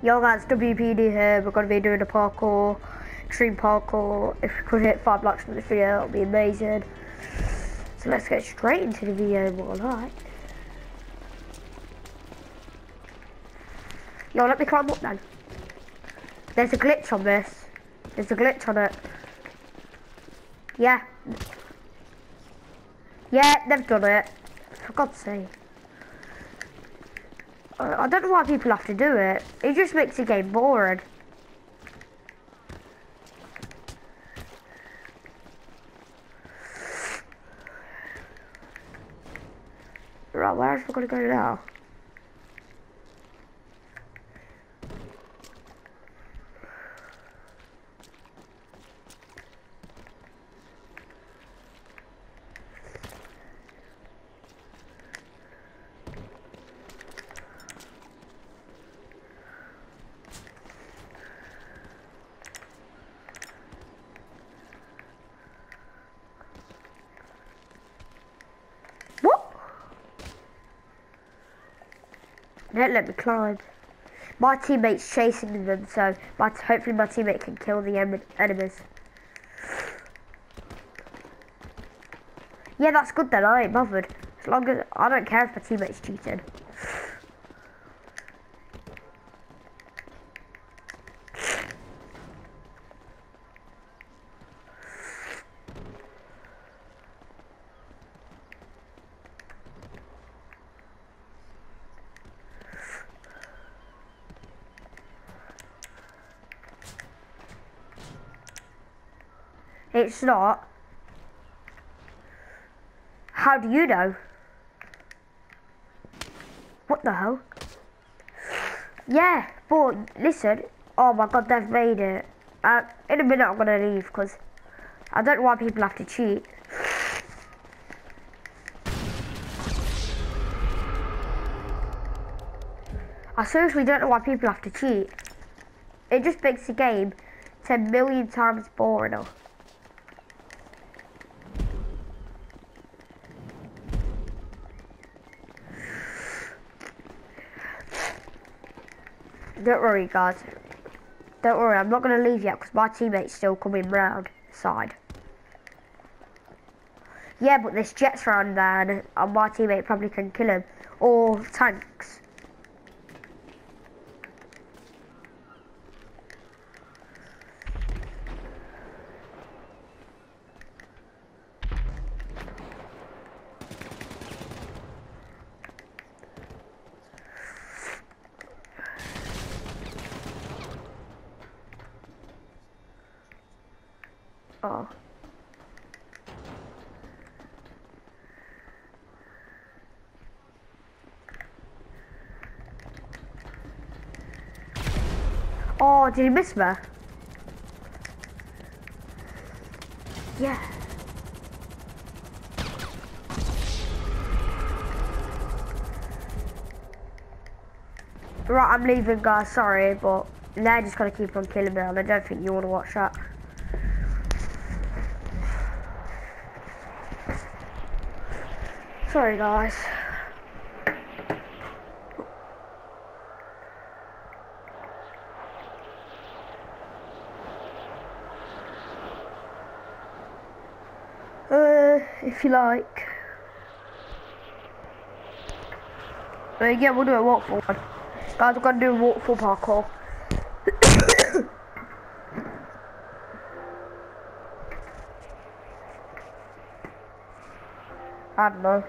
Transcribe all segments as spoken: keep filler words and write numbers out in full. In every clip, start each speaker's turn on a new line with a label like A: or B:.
A: Yo guys, W P D here. We're going to be doing a parkour, extreme parkour. If we could hit five likes on this video, that would be amazing. So let's get straight into the video, more like. Yo, let me climb up then. There's a glitch on this. There's a glitch on it. Yeah. Yeah, they've done it. For God's sake. I don't know why people have to do it. It just makes the game boring. Right, where else are we gonna go now? Don't let me climb. My teammate's chasing them, so my hopefully my teammate can kill the em enemies. Yeah, that's good then. I ain't bothered. As long as I don't care if my teammate's cheating. It's not. How do you know? What the hell? Yeah, but listen. Oh my god, they've made it. Uh, in a minute I'm gonna leave because I don't know why people have to cheat. I seriously don't know why people have to cheat. It just makes the game ten million times boring. Don't worry guys, don't worry, I'm not going to leave yet because my teammate's still coming round the side. Yeah, but there's jets around there and, and my teammate probably can kill him, or tanks. Oh. Oh, did he miss me? Yeah. Right, I'm leaving guys, sorry, but they're just gonna keep on killing me and I don't think you wanna watch that. Sorry guys. Uh, if you like. Uh, yeah, we'll do a waterfall one. Guys, we're gonna do a waterfall parkour. I don't know.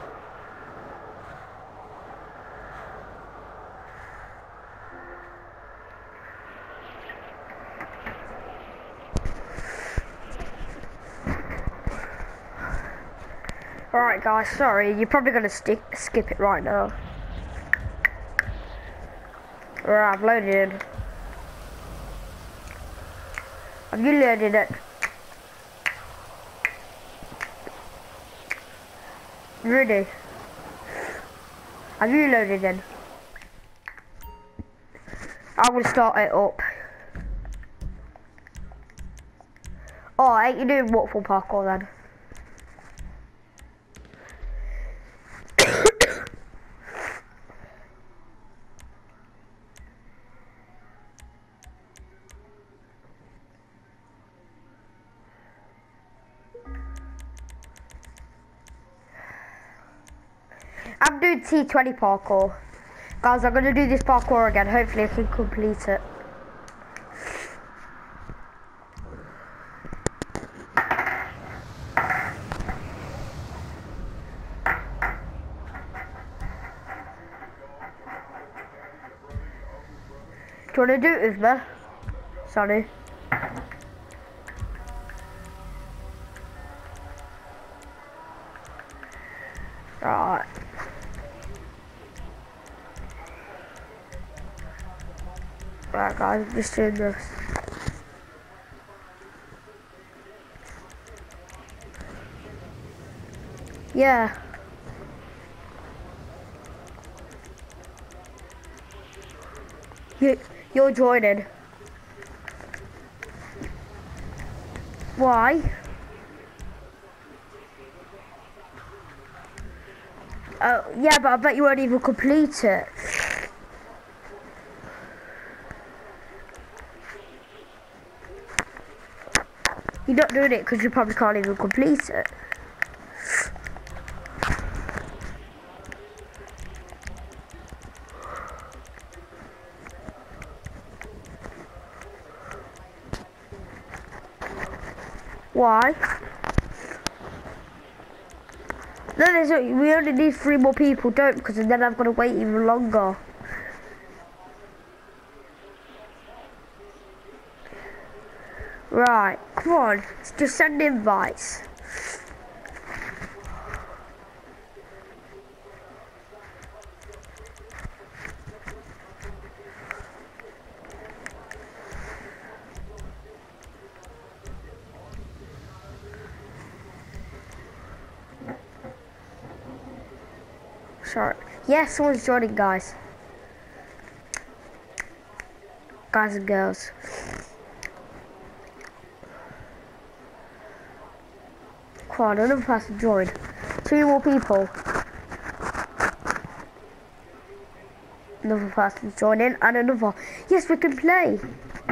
A: Alright guys, sorry, you're probably gonna stick, skip it right now. Alright, I've loaded in. Have you loaded it? Ready? Have you loaded in? I will start it up. Oh, ain't you doing waterfall parkour then? I'm doing T twenty parkour. Guys, I'm gonna do this parkour again. Hopefully I can complete it. Do you wanna do it with me? Sorry. Right. Right guys, I'm just doing this. Yeah. You, you're joining. Why? Oh, yeah, but I bet you won't even complete it. You're not doing it because you probably can't even complete it. Why? No, there's a, we only need three more people, don't, because then I've got to wait even longer. Right, come on, just send invites. Sorry. Yeah, someone's joining, guys. Guys and girls. Come on, another person joined. Two more people. Another person's joining, and another. Yes, we can play.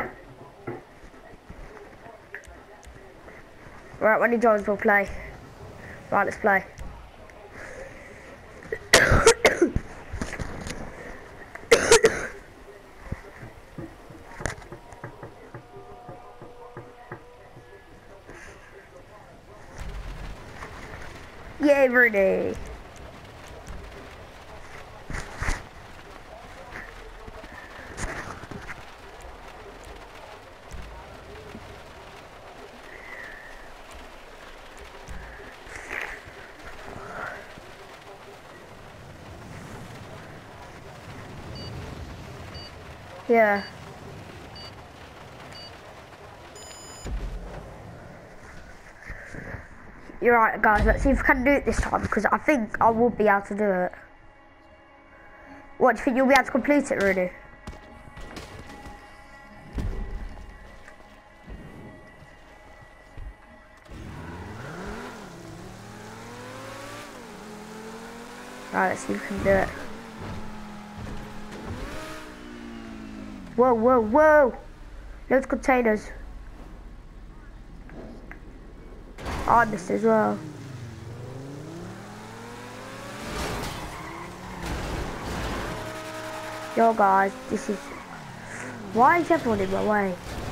A: Right, when he joins, we'll play. Right, let's play. Yay, Rudy! Yeah. You're right, guys. Let's see if we can do it this time, because I think I will be able to do it. What, do you think you'll be able to complete it, Rudy? Right, let's see if we can do it. Whoa, whoa, whoa! Loads of containers. I missed as well. Yo guys, this is... Why is everyone in my way?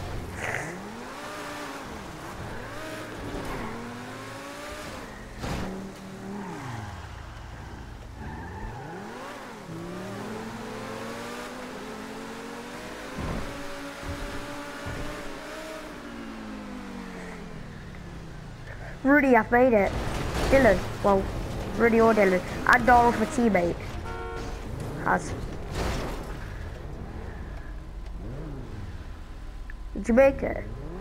A: Rudy, I've made it. Dylan, well, Rudy or Dylan, and all of my teammate has. Did you make it?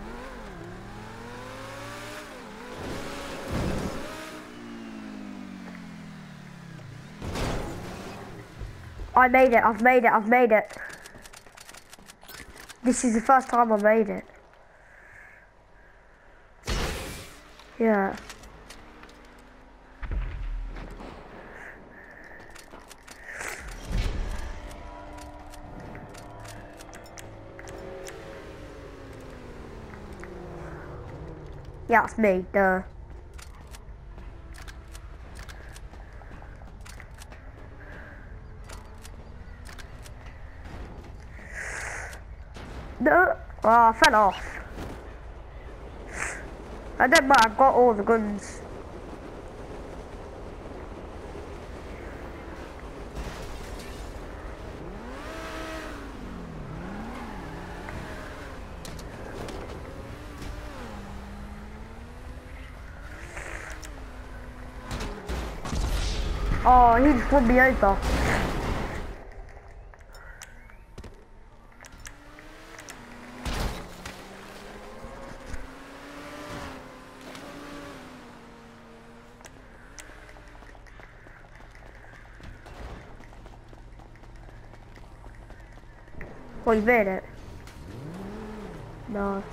A: I made it, I've made it, I've made it. This is the first time I made it. Yeah. Yeah, it's me, duh. No. Oh, I fell off. I don't mind, I've got all the guns. Oh, he just run me over. Oh, you made it. Nice.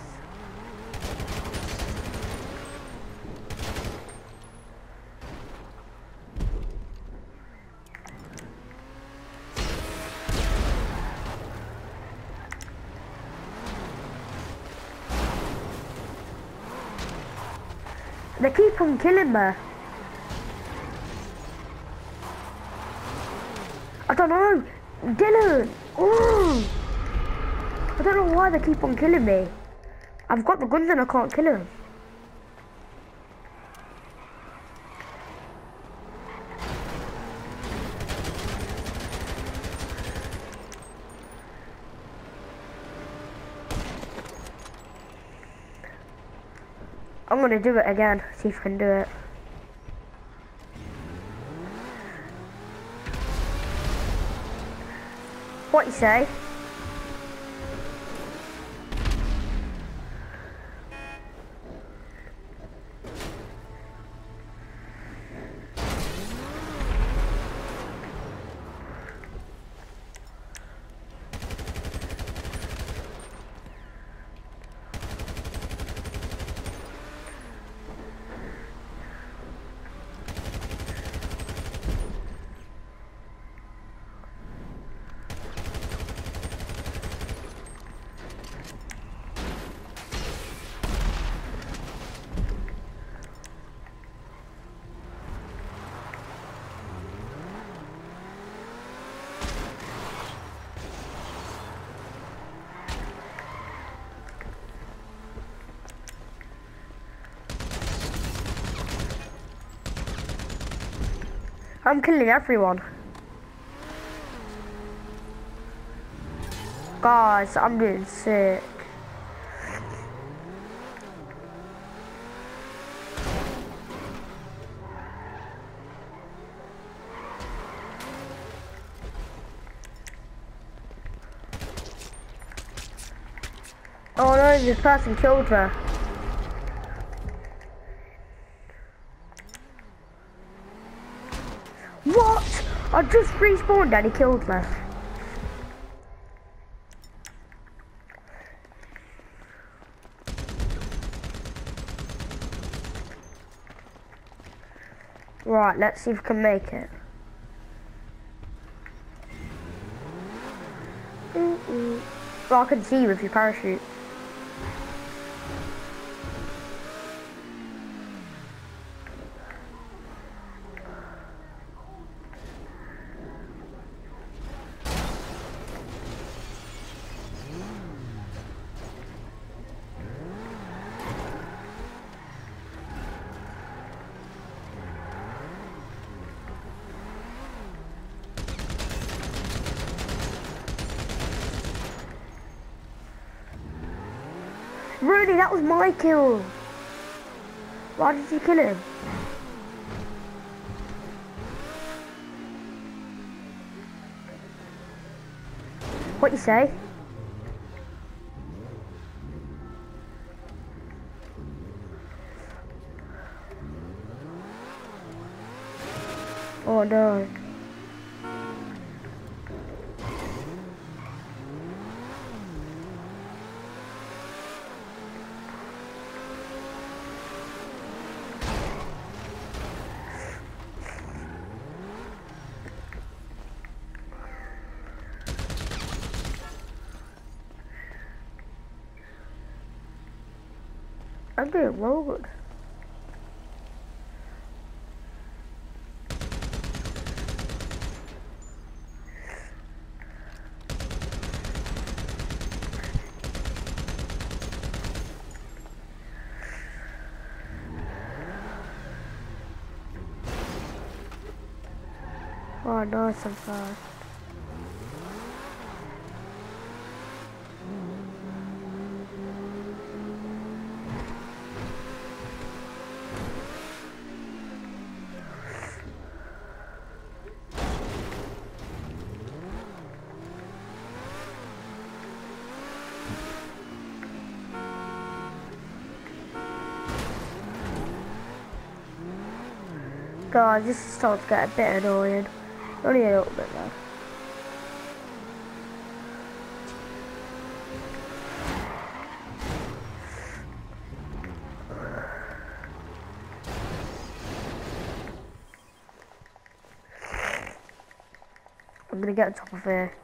A: They keep on killing me. I don't know. Dylan. Oh. I don't know why they keep on killing me. I've got the guns and I can't kill them. I'm gonna do it again, see if I can do it. What you say? I'm killing everyone. Guys, I'm doing sick. Oh no, this person killed her. What? I just respawned and he killed me. Right, let's see if we can make it. Mm-mm. Well, I can see you with your parachute. Really, that was my kill. Why did you kill him? What you say? Oh no. I'm doing well good. Oh, nice and fast. God, this is starting to get a bit annoying. Only a little bit though. I'm gonna get on top of here.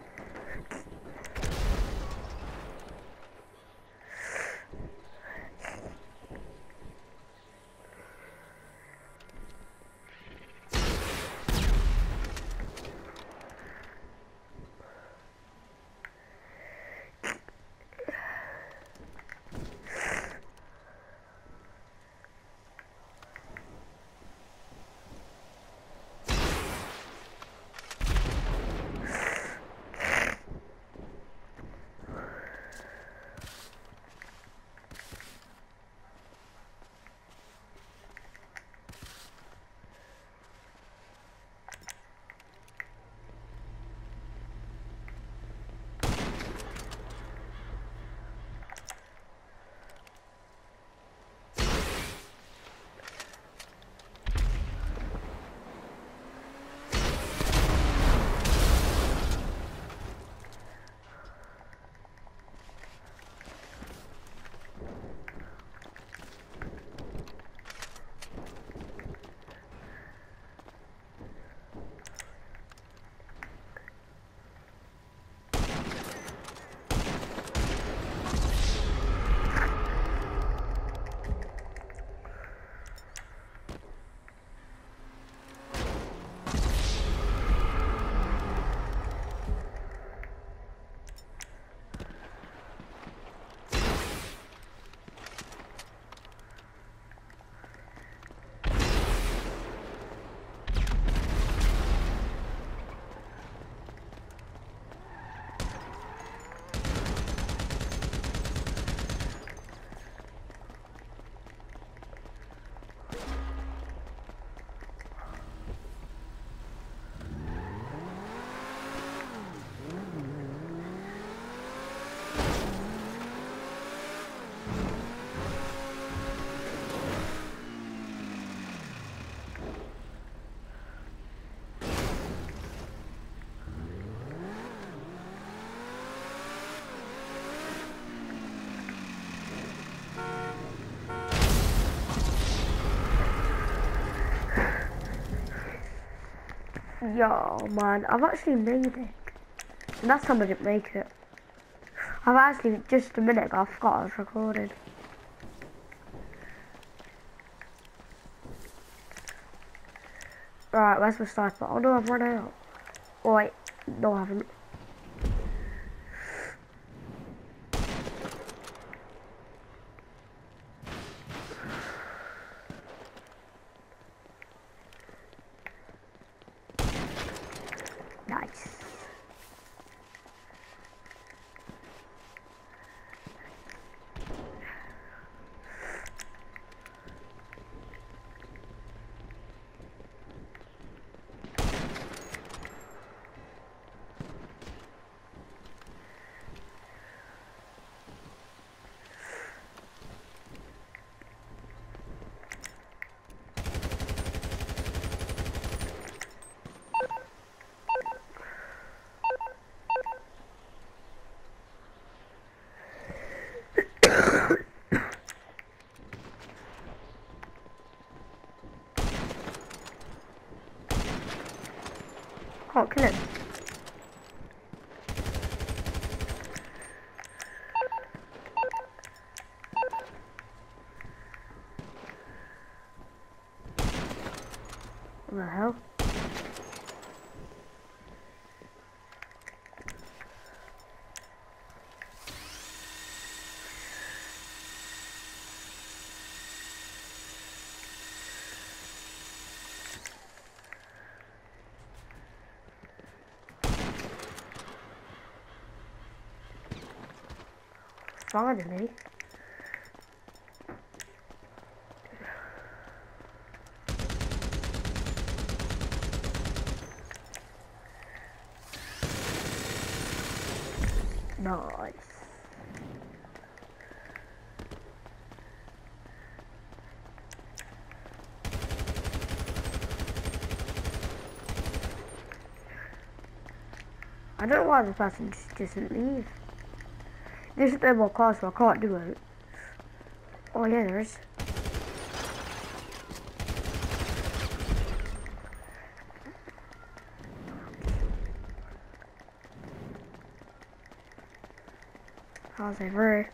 A: Yo, man, I've actually made it. And last time I didn't make it. I've actually, just a minute ago, I forgot I was recording. Right, where's my sniper? Oh no, I've run out. Oh wait, no I haven't. Nice. Finally. Nice. I don't know why the person just doesn't leave. There's no more cars, so I can't do it. Oh yeah, there is. How's it through?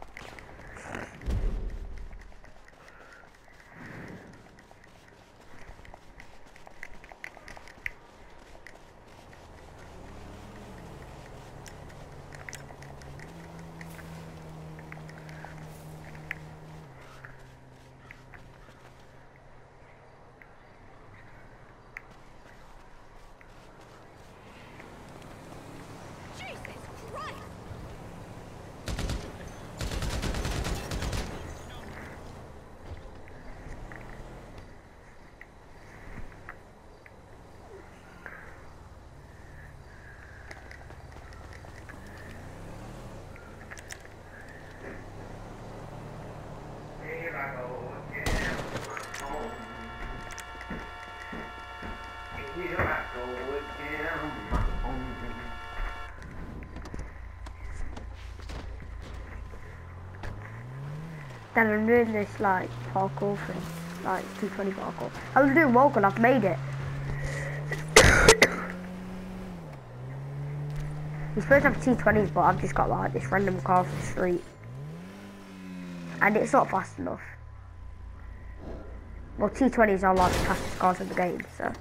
A: Then I'm doing this like parkour thing, like two twenty parkour. I was doing walk and I've made it. You're supposed to have T twenties, but I've just got like this random car off the street. And it's not fast enough. Well, T twenties are like the fastest cars in the game, so.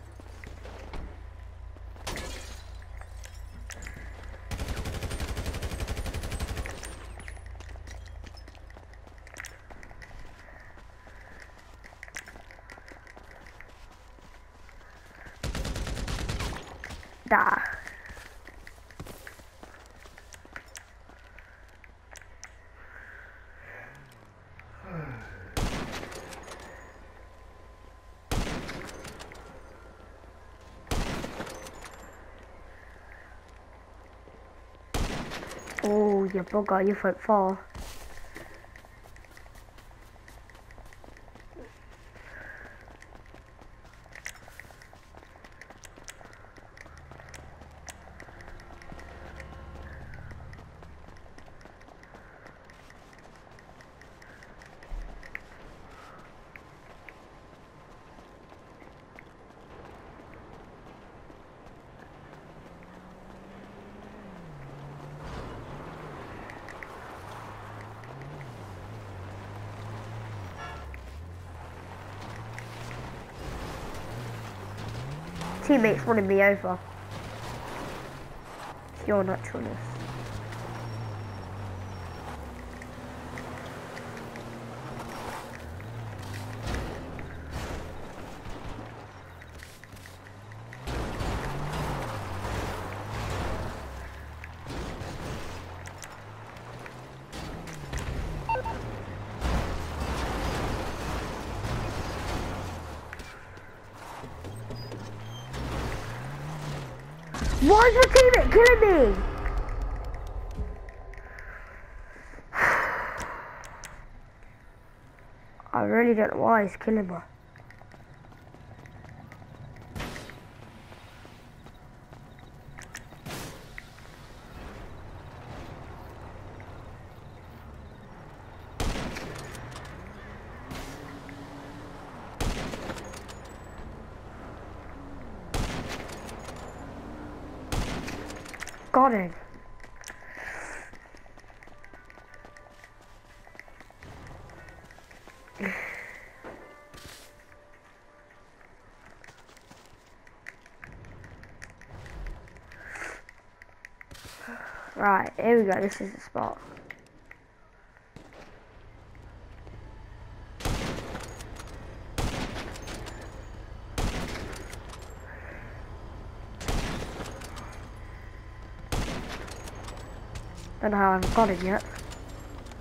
A: Da. Oh, you bugger, you went far. Teammates running me over. It's your naturalness. Why is your teammate killing me? I really don't know why he's killing me. Got him. Right, here we go, this is the spot. Don't know how I haven't got it yet.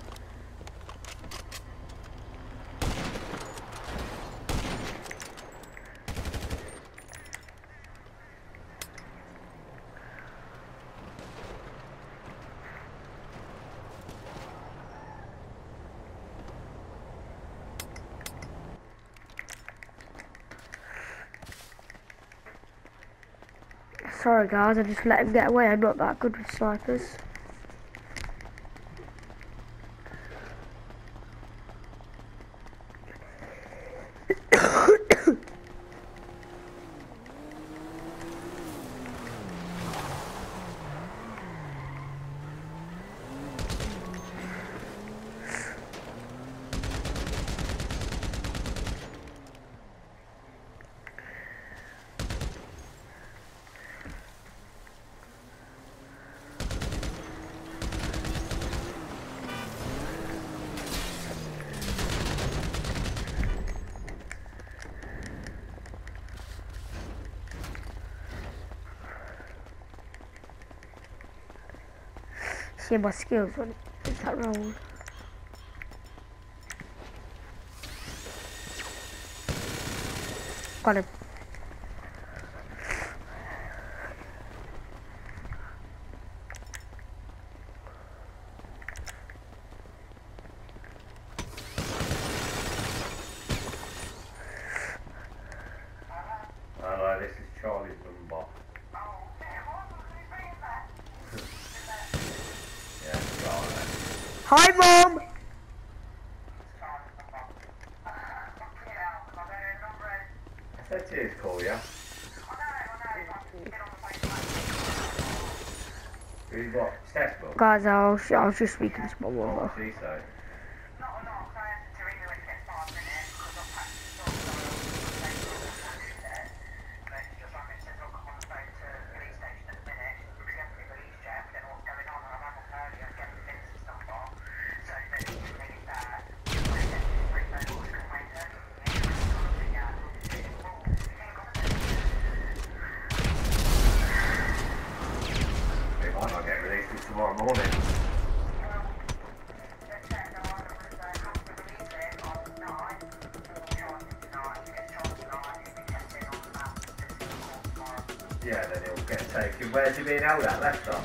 A: Sorry guys, I just let him get away. I'm not that good with snipers. See my skills on that roll. Got him.
B: Hello, this is Charlie's number.
A: Hi, Mom!
B: I said cheers, call ya. Who's what? Stetsville?
A: Guys, I was, I was just speaking to my mother.
B: What did she say? Might not get released till tomorrow morning. Yeah, then it'll get taken. Where's he being held at? Leicester?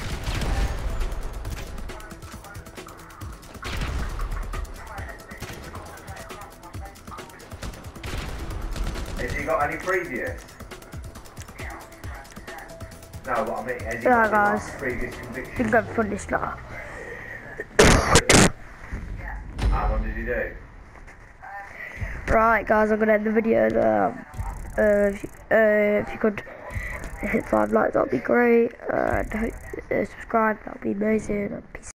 B: Has he got any previous? No, what I mean, has he
A: Yeah,
B: got
A: guys.
B: any previous
A: I
B: convictions?
A: think I'm finished now.
B: How long did he do?
A: Right, guys, I'm gonna end the video. Um, uh, if, you, uh, if you could hit five likes, that'd be great. Uh, and uh, subscribe, that'd be amazing. Peace.